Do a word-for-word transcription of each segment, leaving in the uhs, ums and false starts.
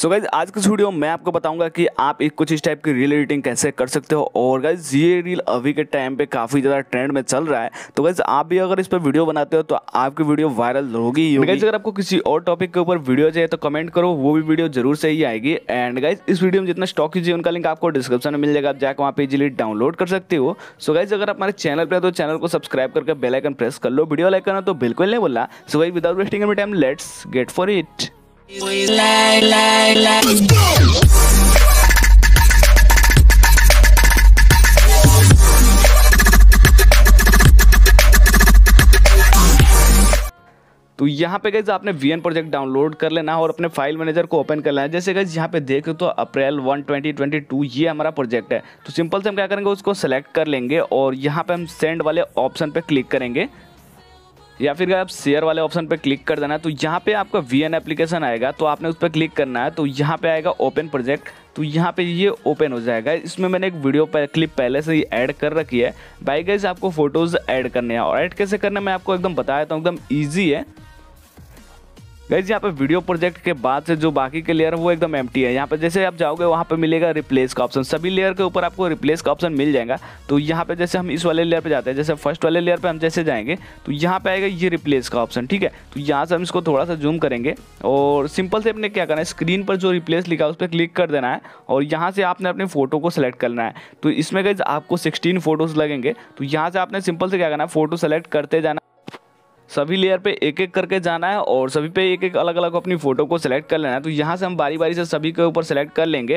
So guys आज की इस वीडियो में मैं आपको बताऊंगा कि आप एक कुछ इस टाइप की रील एडिटिंग कैसे कर सकते हो। और गाइज ये रील अभी के टाइम पे काफ़ी ज़्यादा ट्रेंड में चल रहा है, तो गाइज आप भी अगर इस पर वीडियो बनाते हो तो आपकी वीडियो वायरल होगी ही होगी। गाइज अगर आपको किसी और टॉपिक के ऊपर वीडियो चाहिए तो कमेंट करो, वो भी वीडियो जरूर से ही आएगी। एंड गाइज इस वीडियो में जितना स्टॉक कीजिए उनका लिंक आपको डिस्क्रिप्शन में मिल जाएगा, आप जाकर वहाँ पे इजीली डाउनलोड कर सकते हो। सो गाइज अगर आप हमारे चैनल पर तो चैनल को सब्सक्राइब करके बेल आइकन प्रेस कर लो, वीडियो लाइक करना तो बिल्कुल नहीं बोलना। So guys without wasting any time let's get for it. तो यहाँ पे गाइज आपने वी एन प्रोजेक्ट डाउनलोड कर लेना है और अपने फाइल मैनेजर को ओपन कर लेना है। जैसे गाइज यहाँ पे देखो तो April one twenty twenty two ये हमारा प्रोजेक्ट है। तो सिंपल से हम क्या करेंगे, उसको सेलेक्ट कर लेंगे और यहाँ पे हम सेंड वाले ऑप्शन पे क्लिक करेंगे या फिर आप शेयर वाले ऑप्शन पे क्लिक कर देना। तो यहाँ पे आपका वी एन एप्लीकेशन आएगा, तो आपने उस पर क्लिक करना है। तो यहाँ पे आएगा ओपन प्रोजेक्ट, तो यहाँ पे ये ओपन हो जाएगा। इसमें मैंने एक वीडियो पर क्लिप पहले से ही ऐड कर रखी है। बाई गाइस आपको फोटोज़ ऐड करने हैं और ऐड कैसे करना है मैं आपको एकदम बता देता हूँ, एकदम ईजी है। गाइस यहाँ पे वीडियो प्रोजेक्ट के बाद से जो बाकी के लेयर है वो एकदम एम्प्टी है। यहाँ पे जैसे आप जाओगे वहाँ पे मिलेगा रिप्लेस का ऑप्शन, सभी लेयर के ऊपर आपको रिप्लेस का ऑप्शन मिल जाएगा। तो यहाँ पे जैसे हम इस वाले लेयर पे जाते हैं, जैसे फर्स्ट वाले लेयर पे हम जैसे जाएंगे तो यहाँ पे आएगा ये रिप्लेस का ऑप्शन, ठीक है। तो यहाँ से हम इसको थोड़ा सा जूम करेंगे और सिंपल से अपने क्या करना है, स्क्रीन पर जो रिप्लेस लिखा है उस पर क्लिक कर देना है और यहाँ से आपने अपनी फोटो को सेलेक्ट करना है। तो इसमें गाइस आपको सिक्सटीन फोटोज़ लगेंगे। तो यहाँ से आपने सिंपल से क्या करना है, फोटो सेलेक्ट करते जाना, सभी लेयर पे एक एक करके जाना है और सभी पे एक एक अलग अलग अपनी फ़ोटो को सिलेक्ट कर लेना है। तो यहाँ से हम बारी बारी से सभी के ऊपर सेलेक्ट कर लेंगे।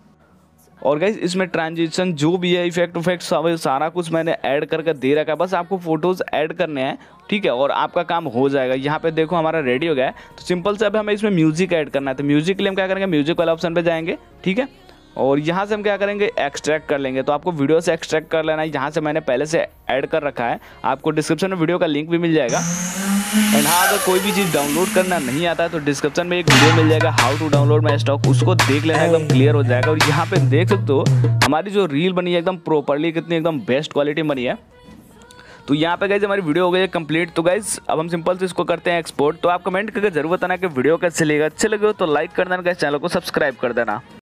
और गाइस इसमें ट्रांजिशन जो भी है, इफेक्ट उफेक्ट सब सारा कुछ मैंने ऐड करके दे रखा है, बस आपको फोटोज़ ऐड करने हैं, ठीक है, और आपका काम हो जाएगा। यहाँ पे देखो हमारा रेडी हो गया है। तो सिंपल से अब हमें इसमें म्यूजिक ऐड करना है। तो म्यूजिक के लिए हम क्या करेंगे, म्यूजिक वाले ऑप्शन पर जाएंगे, ठीक है, और यहाँ से हम क्या करेंगे, एक्सट्रैक्ट कर लेंगे। तो आपको वीडियो से एक्सट्रैक्ट कर लेना है, यहाँ से मैंने पहले से ऐड कर रखा है, आपको डिस्क्रिप्शन में वीडियो का लिंक भी मिल जाएगा। एंड हाँ, अगर कोई भी चीज़ डाउनलोड करना नहीं आता है तो डिस्क्रिप्शन में एक वीडियो मिल जाएगा, how to download my stock, उसको देख लेना, एकदम क्लियर हो जाएगा। और यहाँ पे देख सकते हो हमारी जो रील बनी है एकदम प्रॉपरली, कितनी एकदम बेस्ट क्वालिटी बनी है। तो यहाँ पे गाइज हमारी वीडियो हो गई है कंप्लीट। तो गाइज अब हम सिंपल से इसको करते हैं एक्सपोर्ट। तो आप कमेंट करके जरूर बताना कि वीडियो कैसे लगा, अच्छे लगे हो तो लाइक कर देना, गाइज चैनल को सब्सक्राइब कर देना।